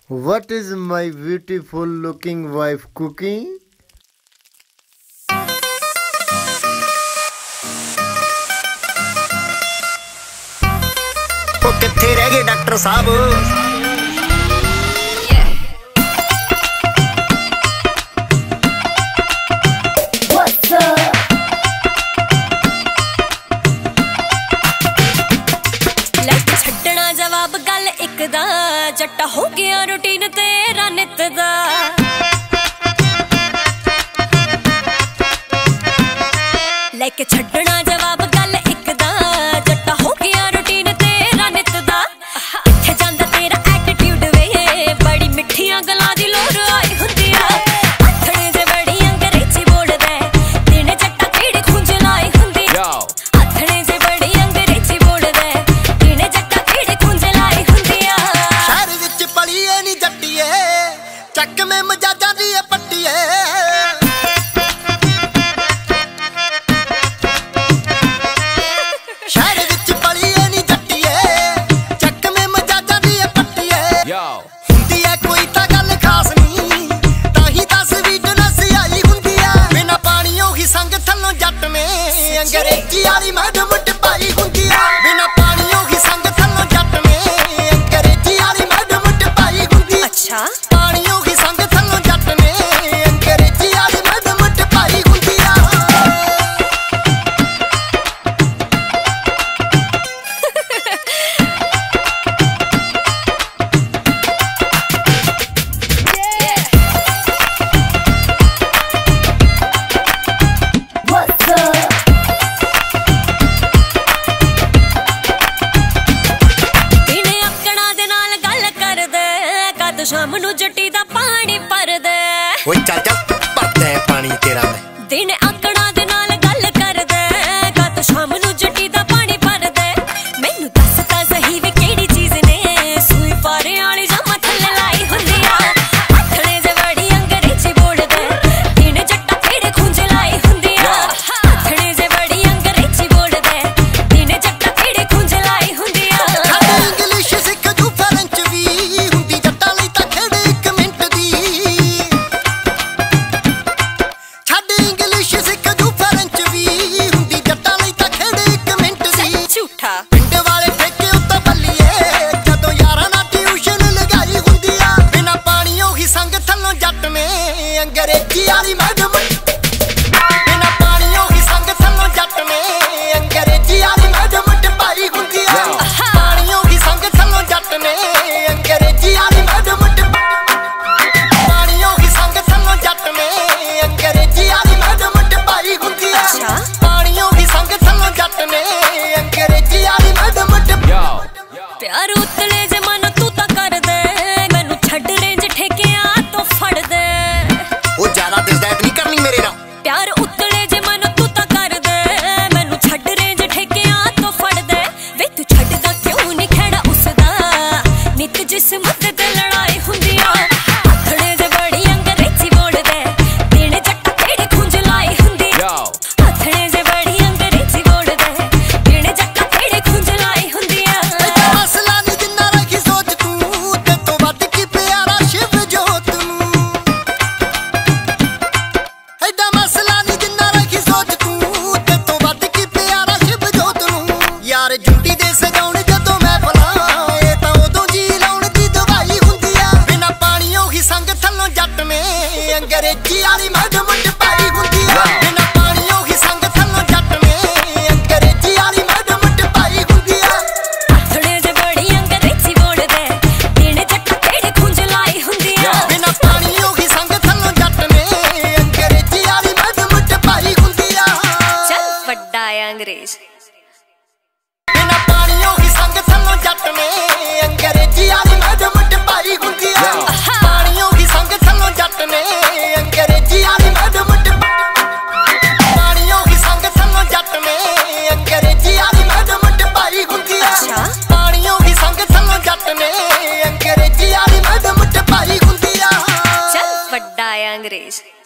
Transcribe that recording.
What is my beautiful looking wife cooking? ਉਹ ਕਿੱਥੇ ਰਹਿ ਗਏ ਡਾਕਟਰ ਸਾਹਿਬ? जवाब गल एक दा जट्टा हो गया रूटीन तेरा नित दा लेके छड्डना जवाब गल एक दा जट्टा हो गया रूटीन तेरा नित दा इत्थे जांदा तेरा एटीट्यूड वे बड़ी मिठियां गलां दी लोड़ आई हुंदी आ अथणे जे बड़ी अंग्रेजी बोलदा दिन जट्टा केड़े खुंज लाई हुंदी अथणे जे बड़ी अंग्रेजी बोलदा दिन जट्टा चक में मजाजा दी पट्टीए शहर विच पली नी जट्टीए चक में मजाजा दी पट्टीए हुंदी है कोई तां गल खास नहीं ताही 10 वीट नसी आई हुंदी है बिना पानियों ही संग थल्लों जट में अंग्रेजी वाली मैडम टपाई हुंदी है बिना पानियों ही संग थल्लों जट में अंग्रेजी वाली मैडम टपाई हुंदी अच्छा शाम नू जट्टी दा पानी भर दे ओए चल चल भरदा है पानी तेरा मैं दिन आकड़ा दे नाल गल कर दे कद शाम नू जट्टी दा पानी भर दे मैनू दस ता सही वे केड़ी चीज ने सूई पारे वाली जमा थल्ले लाई हुंदी आ अथणे जे बड़ी अंग्रेजी बोल दे दिन जट्टा केड़े खुंज लाई हुंदी आ अथणे जे बड़ी अंग्रेजी बोल दे दिन जट्टा केड़े खुंज लाई हुंदी आ इंग्लिश सिख जू फ्रेंच भी हुंदी जट्टा पिंड वाले ठेके उत्ते बल्लीए जदों यारां नाल ट्यूशन लगाई हुंदी आ बिना पानियों ही संग थल्लों जट में अंग्रेजी वाली मैडम बिना पानियों ही संग थल्लों जट में अंग्रेजी वाली मैडम टपाई हुंदी आ पानियों ही संग थल्लों जट में अंग्रेजी वाली मैडम पानियों ही संग थल्लों जट में अंग्रेजी वाली मैडम टपाई हुंदी आ पानियों ही संग थल्लों जट में प्यार उतले जे मन तू ता कर दे मैनू छड्ड रेंज ठेकियां तो फड़ दे ओ ज्यादा दिसदात नहीं करनी मेरे नाल प्यार उतले जे मन तू ता कर दे मैनू छड्ड रेंज ठेकियां तो फड़ दे वे तू छड्डदा क्यों नहीं खड़ा उसदा नित जिस्म ते लड़ाई हुंदी आ अथणे जे बड़ी अंग्रेजी बोल दे दिन जट्टा केड़े खुंज लाई हुंदी अथणे जे बड़ी अंग्रेजी बोल दे दिन जट्टा केड़े खुंज लाई हुंदी आ अंग्रेजी वाली मैडम टपाई हुंदी आ बिना पानियों ही संग थल्लों जट में अंग्रेजी वाली मैडम टपाई हुंदी आ अथणे जे बड़ी अंग्रेजी बोल दे दिन जट्टा केड़े खुंज लाई हुंदी आ बिना पानियों ही संग थल्लों जट में अंग्रेजी वाली मैडम टपाई हुंदी आ चल बड्डा है अंग्रेज बिना पानियों ही संग थल्लों जट में अंग्रेजी वाली मैडम टपाई हुंदी आ पानियों ही संग थल्लों जट में अंग्रेजी वाली मैडम पानियों ही संग थल्लों जट में अंग्रेजी वाली मैडम टपाई हुंदी आ पानियों ही संग थल्लों जट में अंग्रेजी वाली मैडम टपाई हुंदी आ चल बड्डा है अंग्रेज।